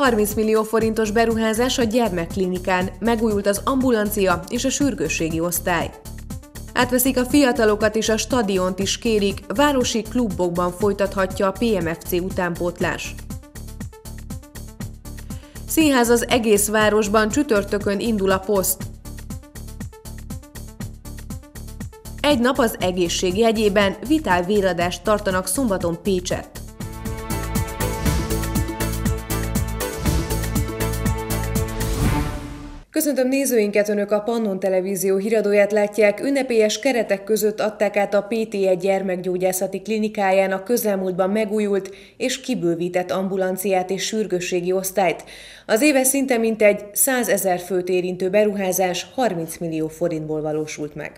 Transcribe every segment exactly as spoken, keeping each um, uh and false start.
harminc millió forintos beruházás a gyermekklinikán, megújult az ambulancia és a sürgősségi osztály. Átveszik a fiatalokat és a stadiont is kérik, városi klubokban folytathatja a pé em ef cé utánpótlás. Színház az egész városban, csütörtökön indul a poszt. Egy nap az egészség jegyében vitál véradást tartanak szombaton Pécsett. Köszöntöm nézőinket, Önök a Pannon Televízió híradóját látják. Ünnepélyes keretek között adták át a pé té egy gyermekgyógyászati klinikáján a közelmúltban megújult és kibővített ambulanciát és sürgősségi osztályt. Az éves szinten mintegy százezer főt érintő beruházás harminc millió forintból valósult meg.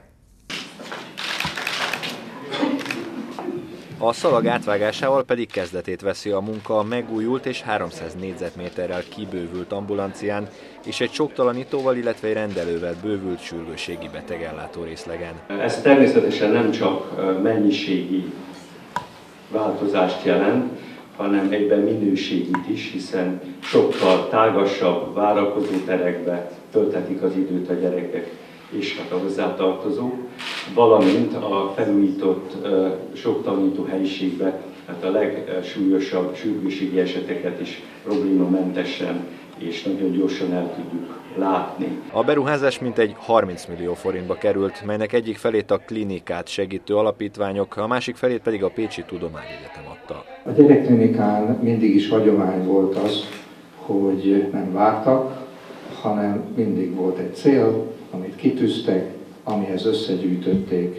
A szalag átvágásával pedig kezdetét veszi a munka a megújult és háromszáz négyzetméterrel kibővült ambulancián és egy soktalanítóval, illetve egy rendelővel bővült sürgősségi betegellátó részlegen. Ez természetesen nem csak mennyiségi változást jelent, hanem egyben minőségit is, hiszen sokkal tágasabb várakozóterekbe töltetik az időt a gyerekek és a hozzátartozók, valamint a felújított uh, soktalanító helyiségbe, hát a legsúlyosabb sürgősségi eseteket is problémamentesen és nagyon gyorsan el tudjuk látni. A beruházás mintegy harminc millió forintba került, melynek egyik felét a klinikát segítő alapítványok, a másik felét pedig a Pécsi Tudományegyetem adta. A gyerekklinikán mindig is hagyomány volt az, hogy nem vártak, hanem mindig volt egy cél, amit kitűztek, amihez összegyűjtötték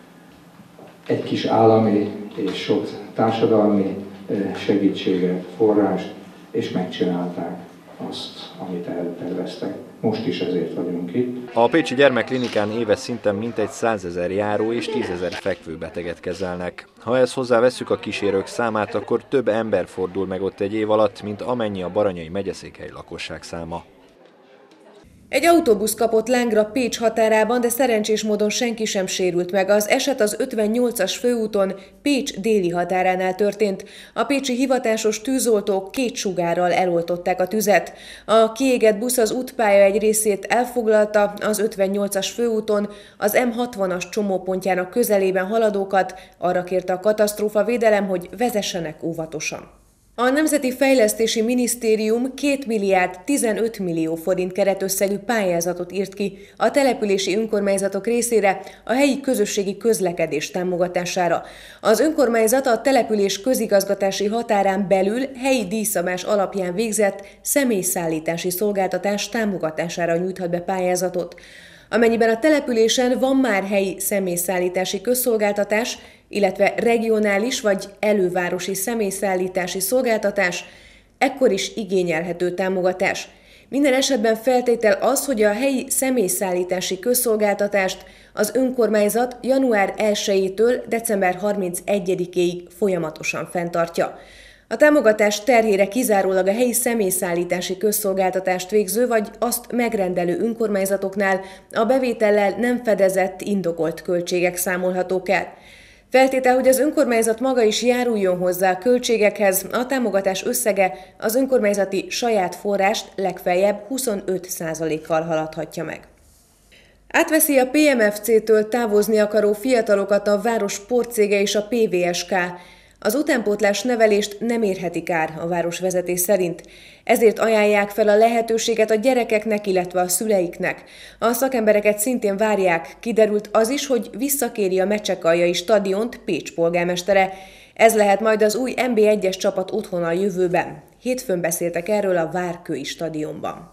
egy kis állami és sok társadalmi segítséget, forrást, és megcsinálták azt, amit elterveztek. Most is ezért vagyunk itt. A Pécsi Gyermekklinikán éves szinten mintegy százezer járó és tízezer fekvőbeteget kezelnek. Ha ezt hozzávesszük a kísérők számát, akkor több ember fordul meg ott egy év alatt, mint amennyi a Baranyai megyeszékhely lakosság száma. Egy autóbusz kapott lángra Pécs határában, de szerencsés módon senki sem sérült meg. Az eset az ötvennyolcas főúton Pécs déli határánál történt. A pécsi hivatásos tűzoltók két sugárral eloltották a tüzet. A kiégett busz az útpálya egy részét elfoglalta, az ötvennyolcas főúton az em hatvanas csomópontjának közelében haladókat arra kérte a katasztrófavédelem, hogy vezessenek óvatosan. A Nemzeti Fejlesztési Minisztérium két milliárd tizenöt millió forint keretösszegű pályázatot írt ki a települési önkormányzatok részére a helyi közösségi közlekedés támogatására. Az önkormányzat a település közigazgatási határán belül helyi díjszabás alapján végzett személyszállítási szolgáltatás támogatására nyújthat be pályázatot. Amennyiben a településen van már helyi személyszállítási közszolgáltatás, illetve regionális vagy elővárosi személyszállítási szolgáltatás, ekkor is igényelhető támogatás. Minden esetben feltétel az, hogy a helyi személyszállítási közszolgáltatást az önkormányzat január elsejétől december harmincegyedikéig folyamatosan fenntartja. A támogatás terhére kizárólag a helyi személyszállítási közszolgáltatást végző vagy azt megrendelő önkormányzatoknál a bevétellel nem fedezett, indokolt költségek számolhatók el. Feltétel, hogy az önkormányzat maga is járuljon hozzá a költségekhez, a támogatás összege az önkormányzati saját forrást legfeljebb huszonöt százalékkal haladhatja meg. Átveszi a pé em ef cé-től távozni akaró fiatalokat a város sportcége és a pé vé es ká. Az utánpótlás nevelést nem érheti kár a városvezetés szerint, ezért ajánlják fel a lehetőséget a gyerekeknek, illetve a szüleiknek. A szakembereket szintén várják, kiderült az is, hogy visszakéri a Mecsekaljai stadiont Pécs polgármestere. Ez lehet majd az új en bé egyes csapat otthona a jövőben. Hétfőn beszéltek erről a Várkői stadionban.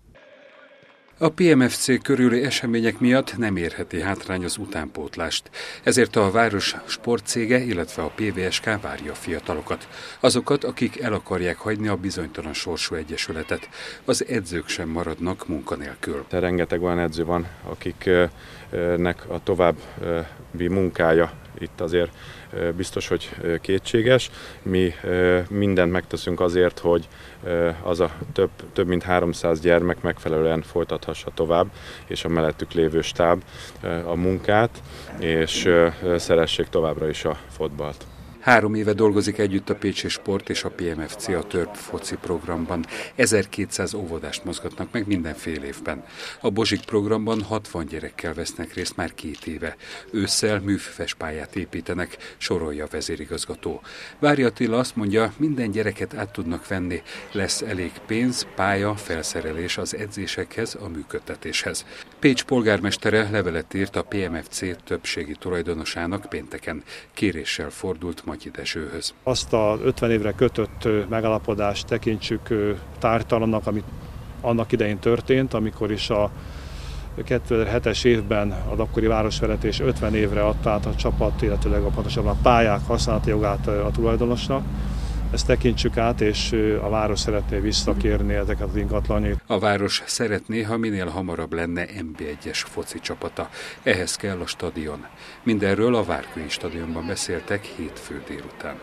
A pé em ef cé körüli események miatt nem érheti hátrány az utánpótlást. Ezért a város sportcége, illetve a pé vé es ká várja a fiatalokat. Azokat, akik el akarják hagyni a bizonytalan sorsú egyesületet. Az edzők sem maradnak munkanélkül. Rengeteg olyan edző van, akiknek a további munkája itt azért biztos, hogy kétséges. Mi mindent megteszünk azért, hogy az a több, több mint háromszáz gyermek megfelelően folytathassa tovább, és a mellettük lévő stáb a munkát, és szeressék továbbra is a fotbalt. Három éve dolgozik együtt a Pécsi Sport és a pé em ef cé a Törp foci programban. ezerkétszáz óvodást mozgatnak meg minden fél évben. A Bozsik programban hatvan gyerekkel vesznek részt már két éve. Ősszel műfüves pályát építenek, sorolja a vezérigazgató. Várja Attila azt mondja, minden gyereket át tudnak venni. Lesz elég pénz, pálya, felszerelés az edzésekhez, a működtetéshez. Pécs polgármestere levelet írt a pé em ef cé többségi tulajdonosának pénteken. Kéréssel fordult Matyi Dezsőhöz. Azt a ötven évre kötött megállapodást tekintsük tártalannak, amit annak idején történt, amikor is a kétezer-hetes évben az akkori városvezetés ötven évre adta át a csapat, illetőleg a pontosabban a pályák használati jogát a tulajdonosnak. Ezt tekintsük át, és a város szeretné visszakérni ezeket az ingatlanjait. A város szeretné, ha minél hamarabb lenne en bé egyes foci csapata. Ehhez kell a stadion. Mindenről a Várkői stadionban beszéltek hétfő délután.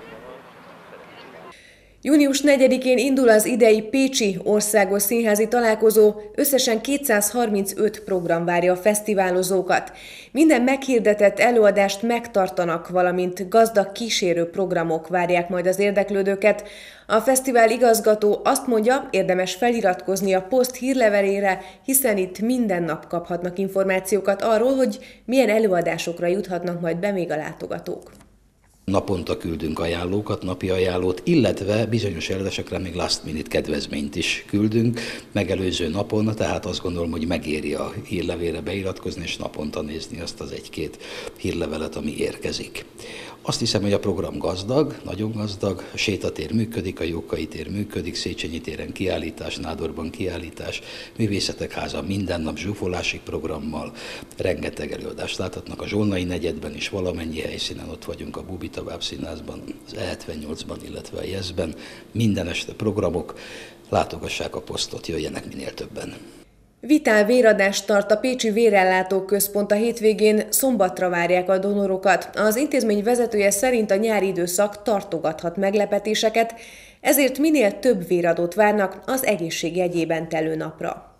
június negyedikén indul az idei Pécsi Országos Színházi Találkozó, összesen kétszázharmincöt program várja a fesztiválozókat. Minden meghirdetett előadást megtartanak, valamint gazdag kísérő programok várják majd az érdeklődőket. A fesztivál igazgató azt mondja, érdemes feliratkozni a Poszt hírlevelére, hiszen itt minden nap kaphatnak információkat arról, hogy milyen előadásokra juthatnak majd be még a látogatók. Naponta küldünk ajánlókat, napi ajánlót, illetve bizonyos előadásekre még last minute kedvezményt is küldünk megelőző napon, tehát azt gondolom, hogy megéri a hírlevélre beiratkozni, és naponta nézni azt az egy-két hírlevelet, ami érkezik. Azt hiszem, hogy a program gazdag, nagyon gazdag, a sétatér működik, a Jókai tér működik, Széchenyi téren kiállítás, Nádorban kiállítás, Művészetek Háza minden nap zsúfolási programmal, rengeteg előadást láthatnak a Zsolnai negyedben is, valamennyi helyszínen ott vagyunk, a Bubita Bábszínházban, az E hetvennyolcban, illetve a Jeszben, minden este programok, látogassák a Posztot, jöjjenek minél többen. Vitál véradást tart a Pécsi Vérellátó Központ a hétvégén, szombatra várják a donorokat. Az intézmény vezetője szerint a nyári időszak tartogathat meglepetéseket, ezért minél több véradót várnak az egészség jegyében telő napra.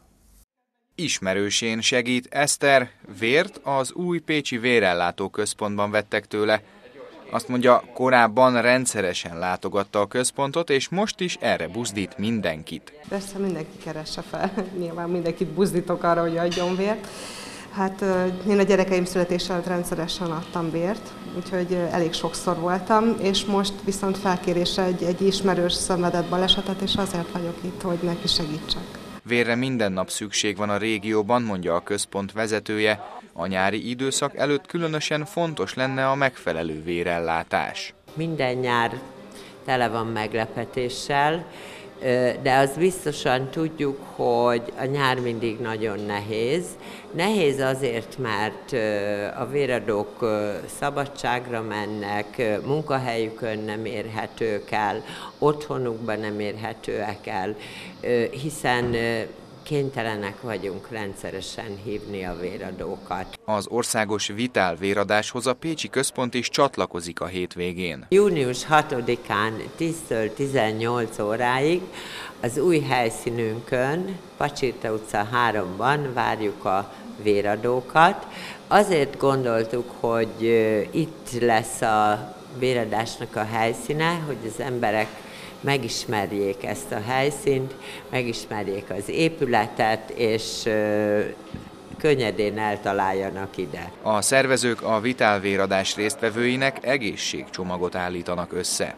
Ismerősén segít Eszter, vért az új Pécsi Vérellátó Központban vettek tőle. Azt mondja, korábban rendszeresen látogatta a központot, és most is erre buzdít mindenkit. Persze mindenki keresse fel, nyilván mindenkit buzdítok arra, hogy adjon vért. Hát én a gyerekeim születése előtt rendszeresen adtam vért, úgyhogy elég sokszor voltam, és most viszont felkérésre egy, egy ismerős szenvedett balesetet, és azért vagyok itt, hogy neki segítsek. Vérre minden nap szükség van a régióban, mondja a központ vezetője. A nyári időszak előtt különösen fontos lenne a megfelelő vérellátás. Minden nyár tele van meglepetéssel, de azt biztosan tudjuk, hogy a nyár mindig nagyon nehéz. Nehéz azért, mert a véradók szabadságra mennek, munkahelyükön nem érhetők el, otthonukban nem érhetőek el, hiszen kénytelenek vagyunk rendszeresen hívni a véradókat. Az országos Vitál véradáshoz a Pécsi Központ is csatlakozik a hétvégén. június hatodikán tíztől tizennyolc óráig az új helyszínünkön, Pacsirta utca háromban várjuk a véradókat. Azért gondoltuk, hogy itt lesz a véradásnak a helyszíne, hogy az emberek megismerjék ezt a helyszínt, megismerjék az épületet, és ö, könnyedén eltaláljanak ide. A szervezők a Vitál véradás résztvevőinek egészségcsomagot állítanak össze.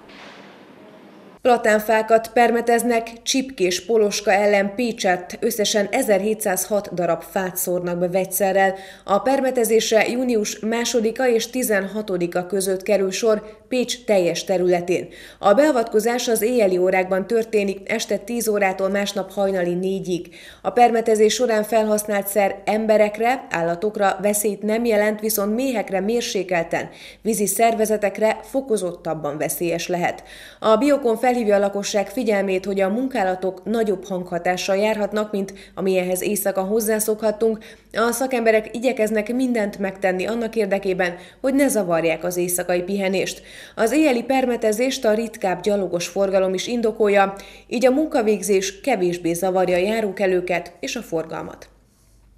Platánfákat permeteznek, csipkés poloska ellen Pécsett összesen ezerhétszázhat darab fát szórnak be vegyszerrel. A permetezésre június másodika és tizenhatodika között kerül sor Pécs teljes területén. A beavatkozás az éjjeli órákban történik, este tíz órától másnap hajnali négyig. A permetezés során felhasznált szer emberekre, állatokra veszélyt nem jelent, viszont méhekre mérsékelten, vízi szervezetekre fokozottabban veszélyes lehet. A Biokon felhívja a lakosság figyelmét, hogy a munkálatok nagyobb hanghatással járhatnak, mint amilyenhez éjszaka hozzászokhattunk. A szakemberek igyekeznek mindent megtenni annak érdekében, hogy ne zavarják az éjszakai pihenést. Az éjjeli permetezést a ritkább gyalogos forgalom is indokolja, így a munkavégzés kevésbé zavarja a járókelőket és a forgalmat.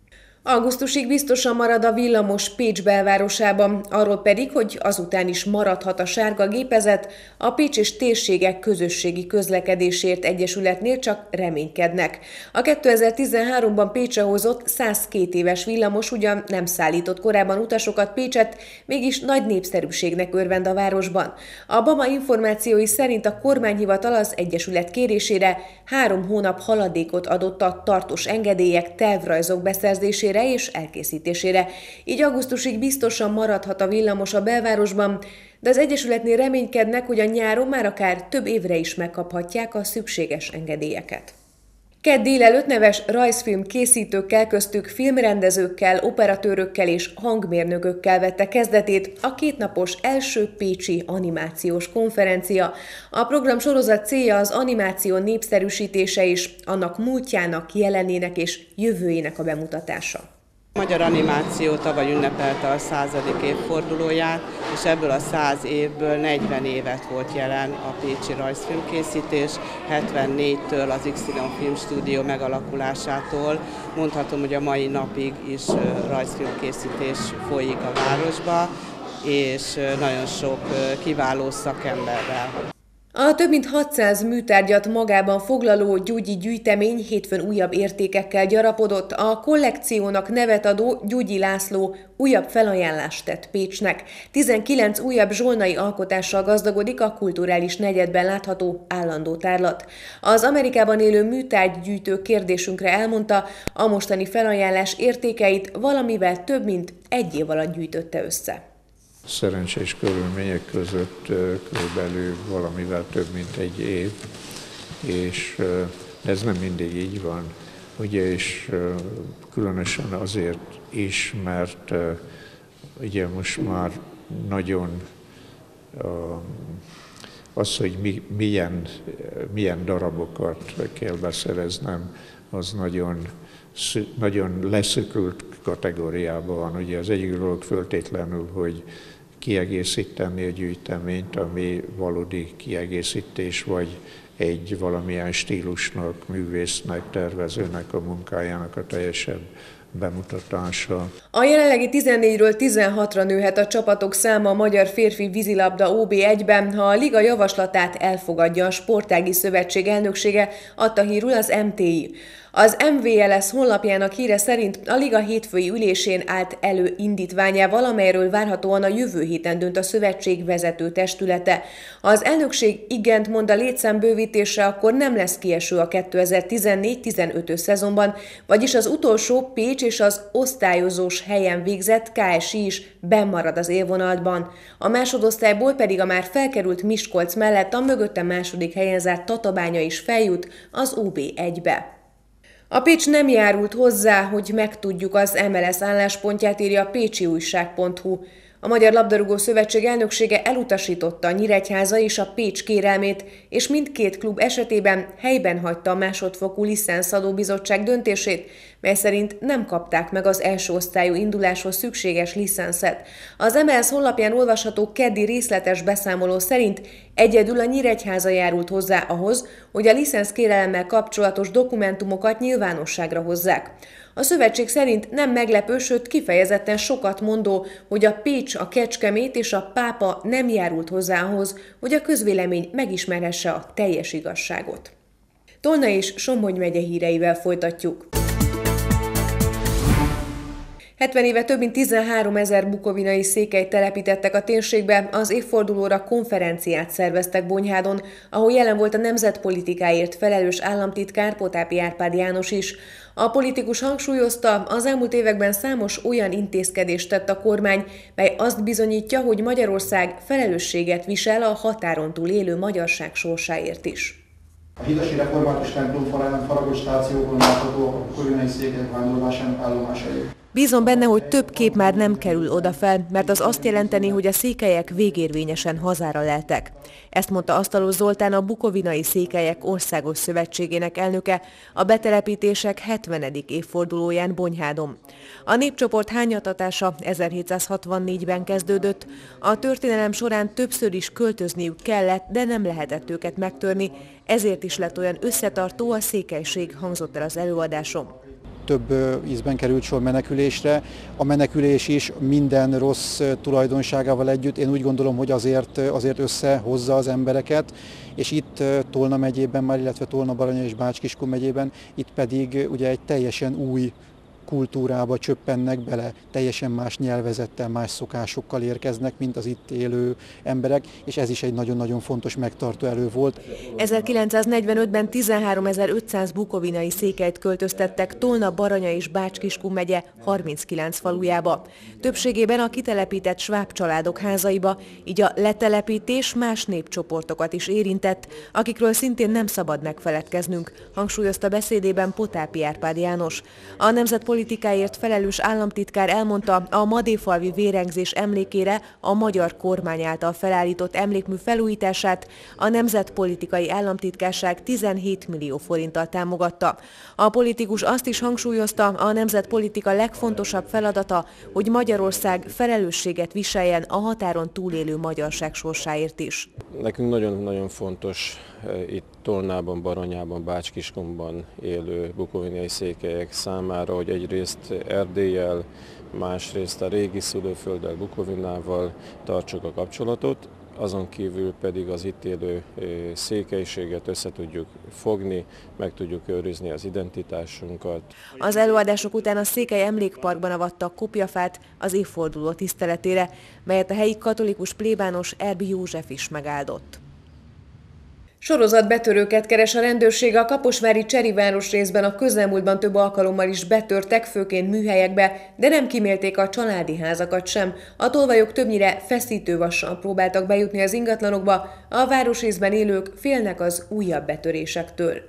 Augusztusig biztosan marad a villamos Pécs belvárosában, arról pedig, hogy azután is maradhat a sárga gépezet, a Pécs és Térségek Közösségi Közlekedésért Egyesületnél csak reménykednek. A kétezer-tizenháromban Pécsre hozott százkettő éves villamos ugyan nem szállított korábban utasokat Pécset, mégis nagy népszerűségnek örvend a városban. A BAMA információi szerint a kormányhivatal az Egyesület kérésére három hónap haladékot adott a tartós engedélyek, tervrajzok beszerzésére és elkészítésére. Így augusztusig biztosan maradhat a villamos a belvárosban, de az Egyesületnél reménykednek, hogy a nyáron már akár több évre is megkaphatják a szükséges engedélyeket. Kedd délelőtt neves rajzfilm készítőkkel, köztük filmrendezőkkel, operatőrökkel és hangmérnökökkel vette kezdetét a kétnapos első pécsi animációs konferencia. A program sorozat célja az animáció népszerűsítése és annak múltjának, jelenének és jövőjének a bemutatása. A magyar animáció tavaly ünnepelte a századik évfordulóját, és ebből a száz évből negyven évet volt jelen a pécsi rajzfilmkészítés, hetvennégytől az Y Filmstúdió megalakulásától. Mondhatom, hogy a mai napig is rajzfilmkészítés folyik a városba, és nagyon sok kiváló szakemberrel. A több mint hatszáz műtárgyat magában foglaló gyógyi gyűjtemény hétfőn újabb értékekkel gyarapodott. A kollekciónak nevet adó Gyugyi László újabb felajánlást tett Pécsnek. tizenkilenc újabb zsolnai alkotással gazdagodik a kulturális negyedben látható állandó tárlat. Az Amerikában élő műtárgygyűjtő kérdésünkre elmondta, a mostani felajánlás értékeit valamivel több mint egy év alatt gyűjtötte össze. Szerencsés körülmények között körülbelül valamivel több mint egy év, és ez nem mindig így van. Ugye, és különösen azért is, mert ugye most már nagyon az, hogy mi, milyen, milyen darabokat kell beszereznem, az nagyon, nagyon leszökült kategóriában van. Ugye az egyik dolog föltétlenül, hogy kiegészíteni a gyűjteményt, ami valódi kiegészítés, vagy egy valamilyen stílusnak, művésznek, tervezőnek a munkájának a teljesebb bemutatása. A jelenlegi tizennégyről tizenhatra nőhet a csapatok száma a Magyar Férfi Vízilabda ó bé egyben, ha a liga javaslatát elfogadja a Sportági Szövetség elnöksége, adta hírül az em té i. Az em vé el es honlapjának híre szerint a liga hétfői ülésén állt elő indítványával, amelyről várhatóan a jövő héten dönt a szövetség vezető testülete. Az elnökség igent mond a létszámbővítésre, akkor nem lesz kieső a kétezer-tizennégy tizenötös szezonban, vagyis az utolsó Pécs és az osztályozós helyen végzett ká es i is bennmarad az élvonalban. A másodosztályból pedig a már felkerült Miskolc mellett a mögötte második helyen zárt Tatabánya is feljut az ó bé egybe. A Pécs nem járult hozzá, hogy megtudjuk az em el es álláspontját, írja a pécsiújság pont hu. A Magyar Labdarúgó Szövetség elnöksége elutasította a Nyíregyháza és a Pécs kérelmét, és mindkét klub esetében helyben hagyta a másodfokú licenszadó bizottság döntését, mely szerint nem kapták meg az első osztályú induláshoz szükséges licenszet. Az em el es honlapján olvasható keddi részletes beszámoló szerint egyedül a Nyíregyháza járult hozzá ahhoz, hogy a licenszkérelemmel kapcsolatos dokumentumokat nyilvánosságra hozzák. A szövetség szerint nem meglepő, sőt kifejezetten sokat mondó, hogy a Pécs, a Kecskemét és a Pápa nem járult hozzá ahhoz, hogy a közvélemény megismerhesse a teljes igazságot. Tolna és Somogy megye híreivel folytatjuk. hetven éve több mint tizenháromezer bukovinai székelyt telepítettek a térségbe, az évfordulóra konferenciát szerveztek Bonyhádon, ahol jelen volt a nemzetpolitikáért felelős államtitkár Potápi Árpád János is. A politikus hangsúlyozta, az elmúlt években számos olyan intézkedést tett a kormány, mely azt bizonyítja, hogy Magyarország felelősséget visel a határon túl élő magyarság sorsáért is. A hidasi református templom falán faragott stációban láthatóak a bukovinai székelyek vándorlásának állomásai. Bízom benne, hogy több kép már nem kerül oda fel, mert az azt jelenteni, hogy a székelyek végérvényesen hazára leltek. Ezt mondta Asztalos Zoltán, a Bukovinai Székelyek Országos Szövetségének elnöke a betelepítések hetvenedik évfordulóján Bonyhádon. A népcsoport hányatatása ezerhétszázhatvannégyben kezdődött, a történelem során többször is költözniük kellett, de nem lehetett őket megtörni, ezért is lett olyan összetartó a székelység, hangzott el az előadáson. több ízben került sor menekülésre. A menekülés is minden rossz tulajdonságával együtt, én úgy gondolom, hogy azért, azért összehozza az embereket, és itt Tolna megyében már, illetve Tolna-Baranya és Bács-Kiskun megyében, itt pedig ugye egy teljesen új kultúrába csöppennek bele, teljesen más nyelvezettel, más szokásokkal érkeznek, mint az itt élő emberek, és ez is egy nagyon-nagyon fontos megtartó elő volt. ezerkilencszáznegyvenötben tizenháromezer-ötszáz bukovinai székelyt költöztettek Tolna, Baranya és Bács-Kiskun megye harminckilenc falujába. Többségében a kitelepített sváb családok házaiba, így a letelepítés más népcsoportokat is érintett, akikről szintén nem szabad megfeledkeznünk, hangsúlyozta beszédében Potápi Árpád János. A nemzetpolitikáért felelős államtitkár elmondta, a madéfalvi vérengzés emlékére a magyar kormány által felállított emlékmű felújítását a Nemzetpolitikai Államtitkárság tizenhét millió forinttal támogatta. A politikus azt is hangsúlyozta, a nemzetpolitika legfontosabb feladata, hogy Magyarország felelősséget viseljen a határon túlélő magyarság sorsáért is. Nekünk nagyon-nagyon fontos itt Tolnában, Baranyában, Bács-Kiskunban élő bukovinai székelyek számára, hogy egyrészt Erdéllyel, másrészt a régi szülőfölddel, Bukovinával tartsuk a kapcsolatot, azon kívül pedig az itt élő székelységet össze tudjuk fogni, meg tudjuk őrizni az identitásunkat. Az előadások után a Székely Emlékparkban avattak kopjafát az évforduló tiszteletére, melyet a helyi katolikus plébános Erbi József is megáldott. Sorozatbetörőket keres a rendőrség. A kaposvári Cseri városrészben a közelmúltban több alkalommal is betörtek, főként műhelyekbe, de nem kímélték a családi házakat sem. A tolvajok többnyire feszítővassal próbáltak bejutni az ingatlanokba, a városrészben élők félnek az újabb betörésektől.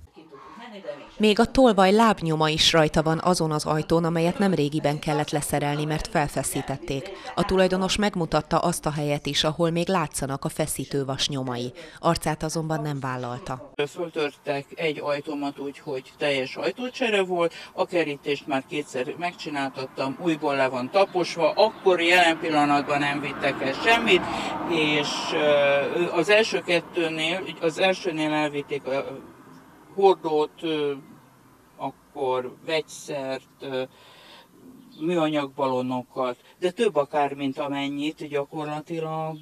Még a tolvaj lábnyoma is rajta van azon az ajtón, amelyet nem régiben kellett leszerelni, mert felfeszítették. A tulajdonos megmutatta azt a helyet is, ahol még látszanak a feszítővas nyomai. Arcát azonban nem vállalta. Föltörtek egy ajtómat úgy, hogy teljes ajtócsere volt, a kerítést már kétszer megcsináltattam, újból le van taposva, akkor jelen pillanatban nem vittek el semmit, és az első kettőnél, az elsőnél elvitték a hordót, akkor vegyszert, műanyag ballonokat, de több akár, mint amennyit gyakorlatilag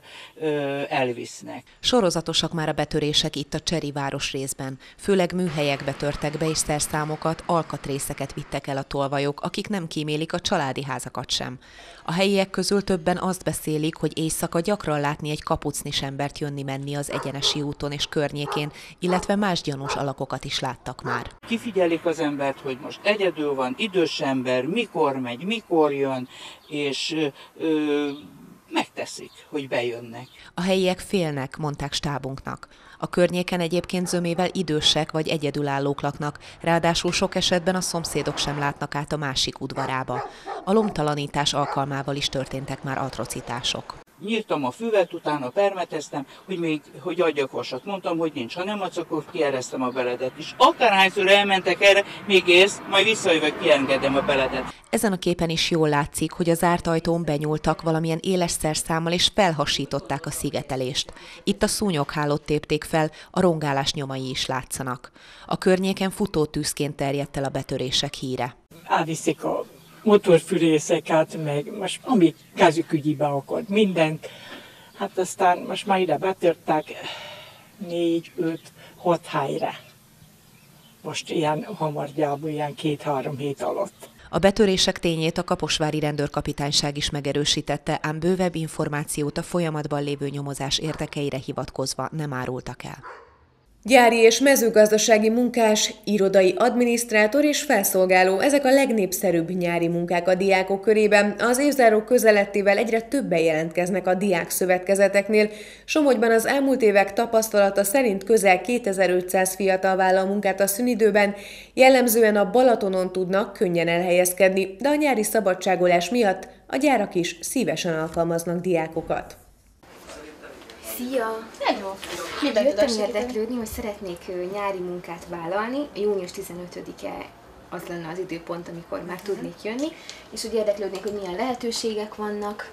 elvisznek. Sorozatosak már a betörések itt a Cseri városrészben. Főleg műhelyekbe törtek be és szerszámokat, alkatrészeket vittek el a tolvajok, akik nem kímélik a családi házakat sem. A helyiek közül többen azt beszélik, hogy éjszaka gyakran látni egy kapucnis embert jönni-menni az Egyenesi úton és környékén, illetve más gyanús alakokat is láttak már. Kifigyelik az embert, hogy most egyedül van, idős ember, mikor megy, mikor jön, és ö, megteszik, hogy bejönnek. A helyiek félnek, mondták stábunknak. A környéken egyébként zömével idősek vagy egyedülállók laknak, ráadásul sok esetben a szomszédok sem látnak át a másik udvarába. A lomtalanítás alkalmával is történtek már atrocitások. Nyírtam a füvet, utána permeteztem, hogy még hogy adjak vasat. Mondtam, hogy nincs, ha nem adsz, akkor kieresztem a beledet is. Akárhányszor elmentek erre, még érsz, majd visszajövök, kiengedem a beledet. Ezen a képen is jól látszik, hogy a zárt ajtón benyúltak valamilyen éles szerszámmal és felhasították a szigetelést. Itt a szúnyoghálót tépték fel, a rongálás nyomai is látszanak. A környéken futótűzként terjedt el a betörések híre. Elviszik a motorfülészeket, meg most amit gázükügyibe akart, mindent. Hát aztán most már ide betörtek négy, öt, hat helyre. Most ilyen hamargyában, ilyen két-három hét alatt. A betörések tényét a kaposvári rendőrkapitányság is megerősítette, ám bővebb információt a folyamatban lévő nyomozás érdekeire hivatkozva nem árultak el. Gyári és mezőgazdasági munkás, irodai adminisztrátor és felszolgáló, ezek a legnépszerűbb nyári munkák a diákok körében. Az évzárók közelettével egyre többen jelentkeznek a diák szövetkezeteknél. Somogyban az elmúlt évek tapasztalata szerint közel kétezer-ötszáz fiatal vállal munkát a szünidőben, jellemzően a Balatonon tudnak könnyen elhelyezkedni, de a nyári szabadságolás miatt a gyárak is szívesen alkalmaznak diákokat. Szia! Hello! Jöttem érdeklődni, hogy szeretnék nyári munkát vállalni. június tizenötödike az lenne az időpont, amikor már tudnék jönni, és hogy érdeklődnék, hogy milyen lehetőségek vannak.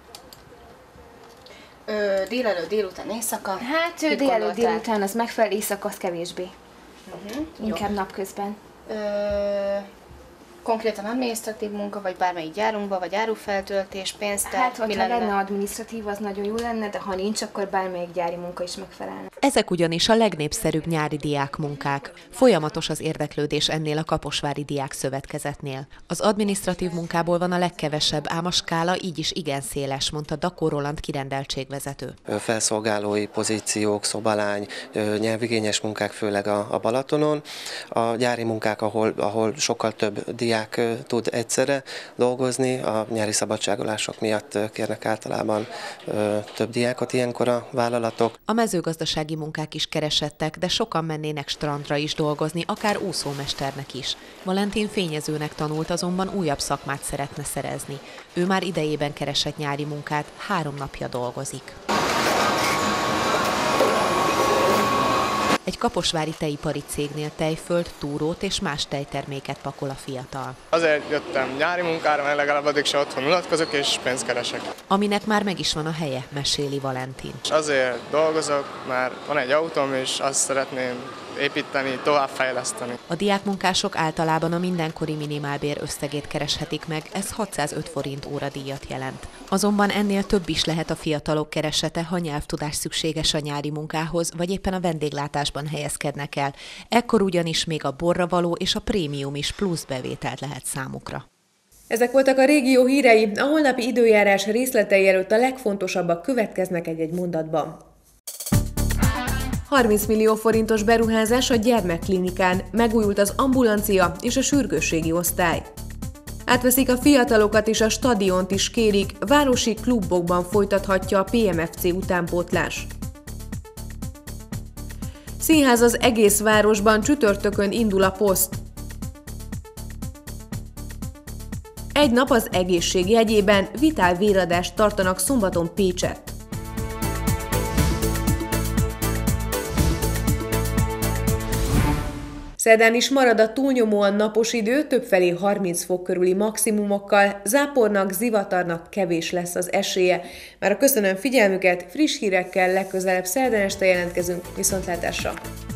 Ö, délelőtt, délután, éjszaka? Hát délelőtt, délután az megfelel, éjszaka az kevésbé. Uh-huh. Inkább Jó. napközben. Ö, konkrétan adminisztratív munka, vagy bármelyik gyárunkba, vagy árufeltöltés, pénztár, Hát, mi hogyha lenne? lenne adminisztratív, az nagyon jó lenne, de ha nincs, akkor bármelyik gyári munka is megfelelne. Ezek ugyanis a legnépszerűbb nyári diákmunkák. Folyamatos az érdeklődés ennél a Kaposvári Diák Szövetkezetnél. Az adminisztratív munkából van a legkevesebb, ám a skála így is igen széles, mondta Dakó Roland kirendeltségvezető. Felszolgálói pozíciók, szobalány, nyelvigényes munkák, főleg a Balatonon. A gyári munkák, ahol, ahol sokkal több diák tud egyszerre dolgozni, a nyári szabadságolások miatt kérnek általában több diákot ilyenkor a vállalatok. A mezőgazdasági munkák is keresettek, de sokan mennének strandra is dolgozni, akár úszómesternek is. Valentin fényezőnek tanult, azonban újabb szakmát szeretne szerezni. Ő már idejében keresett nyári munkát, három napja dolgozik. Egy kaposvári tejipari cégnél tejföld, túrót és más tejterméket pakol a fiatal. Azért jöttem nyári munkára, mert legalább addig se otthon unatkozok és pénzt keresek. Aminek már meg is van a helye, meséli Valentin. És azért dolgozok, mert van egy autóm, és azt szeretném építeni, továbbfejleszteni. A diákmunkások általában a mindenkori minimálbér összegét kereshetik meg, ez hatszázöt forint óradíjat jelent. Azonban ennél több is lehet a fiatalok keresete, ha nyelvtudás szükséges a nyári munkához, vagy éppen a vendéglátásban helyezkednek el. Ekkor ugyanis még a borra való és a prémium is plusz bevételt lehet számukra. Ezek voltak a régió hírei, a holnapi időjárás részletei előtt a legfontosabbak következnek egy-egy mondatban. harminc millió forintos beruházás a gyermekklinikán, megújult az ambulancia és a sürgősségi osztály. Átveszik a fiatalokat és a stadiont is kérik, városi klubokban folytathatja a pé em ef cé utánpótlás. Színház az egész városban, csütörtökön indul a poszt. Egy nap az egészség jegyében vitál véradást tartanak szombaton Pécsett. Szerdán is marad a túlnyomóan napos idő, többfelé harminc fok körüli maximumokkal, zápornak, zivatarnak kevés lesz az esélye. Már köszönöm figyelmüket, friss hírekkel legközelebb szerdán este jelentkezünk, viszontlátásra!